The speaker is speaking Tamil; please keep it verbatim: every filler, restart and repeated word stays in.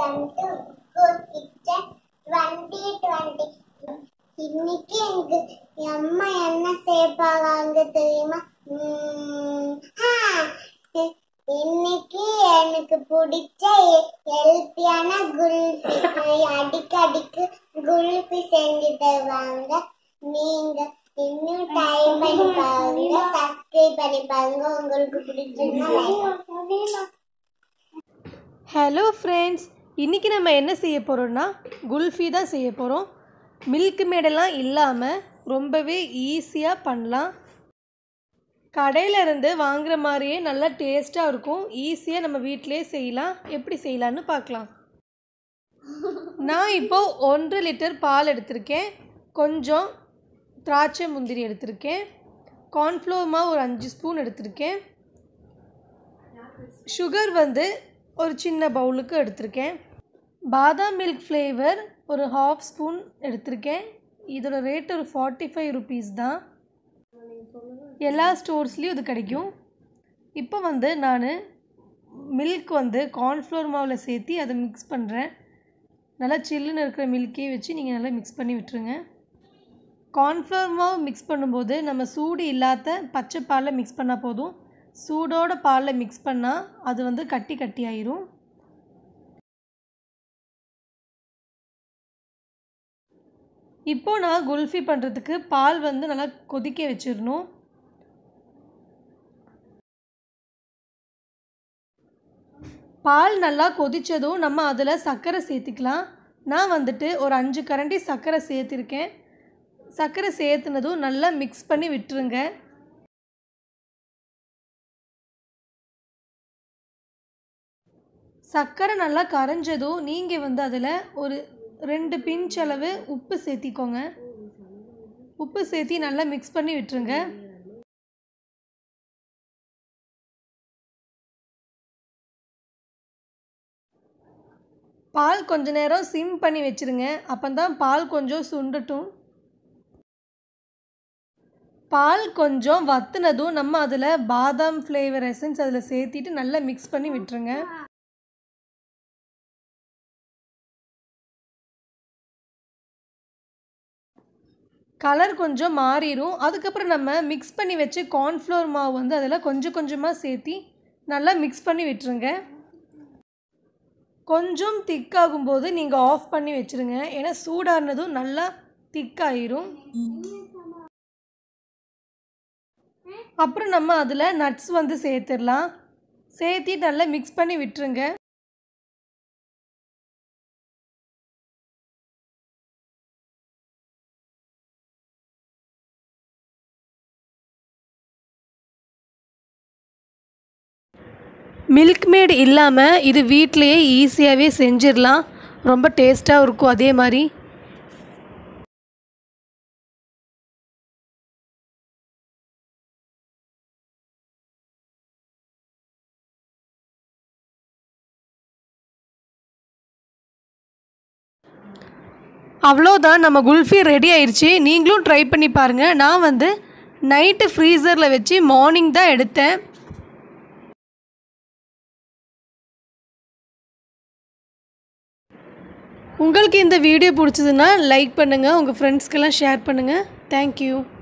வெல்கம் டு கோஸ் கிச்சன் twenty twenty. இன்னைக்கு எனக்கு அம்மா என்ன செய்வாங்க தெரியுமா? இன்னைக்கு எனக்கு பிடிச்ச ஹெல்த்தியான குல்ஃபி அடிக்கடிக்கு குல்ஃபி செஞ்சு தருவாங்க. நீங்க இன்னும் டைம் பண்ணி பாருங்க, சப்ஸ்கிரைப் பண்ணி பாருங்க. உங்களுக்கு பிடிச்சிருந்தா. ஹலோ ஃப்ரெண்ட்ஸ், இன்றைக்கி நம்ம என்ன செய்ய போகிறோம்னா குல்ஃபி தான் செய்ய போகிறோம். மில்க் மேடெல்லாம் இல்லாமல் ரொம்பவே ஈஸியாக பண்ணலாம். கடையில் இருந்து வாங்குகிற மாதிரியே நல்லா டேஸ்ட்டாக இருக்கும். ஈஸியாக நம்ம வீட்டிலே செய்யலாம். எப்படி செய்யலான்னு பார்க்கலாம். நான் இப்போது ஒன்றரை லிட்டர் பால் எடுத்திருக்கேன். கொஞ்சம் திராட்சை முந்திரி எடுத்திருக்கேன். கார்ன்ஃப்ளவர் மாவு ஒரு அஞ்சு ஸ்பூன் எடுத்திருக்கேன். சுகர் வந்து ஒரு சின்ன பவுலுக்கு எடுத்திருக்கேன். பாதாம் மில்க் ஃப்ளேவர் ஒரு ஹாஃப் ஸ்பூன் எடுத்திருக்கேன். இதோட ரேட் ஒரு ஃபார்ட்டி ஃபைவ் ருபீஸ் தான். எல்லா ஸ்டோர்ஸ்லேயும் இது கிடைக்கும். இப்போ வந்து நான் மில்க் வந்து கார்ன்ஃப்ளவர் மாவில் சேர்த்து அதை மிக்ஸ் பண்ணுறேன். நல்லா சில்லுன்னு இருக்கிற மில்கே வச்சு நீங்கள் நல்லா மிக்ஸ் பண்ணி விட்டுருங்க. கார்ன்ஃப்ளவர் மாவு மிக்ஸ் பண்ணும்போது நம்ம சூடு இல்லாத பச்சை பாலில் மிக்ஸ் பண்ணால் போதும். சூடோட பாலில் மிக்ஸ் பண்ணால் அது வந்து கட்டி கட்டி ஆயிரும். இப்போது நான் குல்ஃபி பண்ணுறதுக்கு பால் வந்து நல்லா கொதிக்க வச்சிடணும். பால் நல்லா கொதித்ததும் நம்ம அதில் சர்க்கரை சேர்த்துக்கலாம். நான் வந்துட்டு ஒரு அஞ்சு கரண்டி சர்க்கரை சேர்த்துருக்கேன். சர்க்கரை சேர்த்துனதும் நல்லா மிக்ஸ் பண்ணி விட்டுருங்க. சர்க்கரை நல்லா கரைஞ்சதும் நீங்கள் வந்து அதில் ஒரு ரெண்டு பிஞ்ச் அளவு உப்பு சேர்த்திக்கோங்க. உப்பு சேர்த்தி நல்லா மிக்ஸ் பண்ணி விட்டுருங்க. பால் கொஞ்ச நேரம் சிம் பண்ணி வச்சுருங்க. அப்போ தான் பால் கொஞ்சம் சுண்டட்டும். பால் கொஞ்சம் வத்துனதும் நம்ம அதில் பாதாம் ஃப்ளேவர் எசன்ஸ் அதில் சேர்த்திட்டு நல்லா மிக்ஸ் பண்ணி விட்டுருங்க. கலர் கொஞ்சம் மாறிடும். அதுக்கப்புறம் நம்ம மிக்ஸ் பண்ணி வச்சு கார்ன்ஃப்ளவர் மாவு வந்து அதில் கொஞ்சம் கொஞ்சமாக சேர்த்தி நல்லா மிக்ஸ் பண்ணி விட்டுருங்க. கொஞ்சம் திக்காகும்போது நீங்கள் ஆஃப் பண்ணி வச்சுருங்க. ஏன்னா சூடானதும் நல்லா திக்காயிரும். அப்புறம் நம்ம அதில் நட்ஸ் வந்து சேர்த்துடலாம். சேர்த்தி நல்லா மிக்ஸ் பண்ணி விட்டுருங்க. மில்க் மேட் இல்லாமல் இது வீட்டிலையே ஈஸியாகவே செஞ்சிடலாம். ரொம்ப டேஸ்ட்டாக இருக்கும். அதே மாதிரி அவ்வளோதான், நம்ம குல்ஃபி ரெடி ஆயிடுச்சு. நீங்களும் ட்ரை பண்ணி பாருங்கள். நான் வந்து நைட்டு ஃப்ரீசரில் வச்சு மார்னிங் தான் எடுத்தேன். உங்களுக்கு இந்த வீடியோ பிடிச்சதுன்னா லைக் பண்ணுங்கள். உங்கள் ஃப்ரெண்ட்ஸ்க்கெல்லாம் ஷேர் பண்ணுங்கள். தேங்க்யூ.